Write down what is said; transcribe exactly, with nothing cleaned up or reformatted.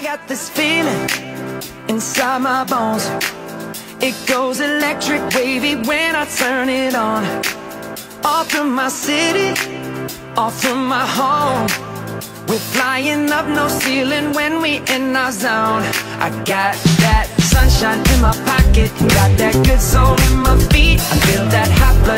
I got this feeling inside my bones. It goes electric wavy when I turn it on. Off from my city, off from my home. We're flying up, no ceiling when we in our zone. I got that sunshine in my pocket, got that good soul in my feet. I feel that hot blood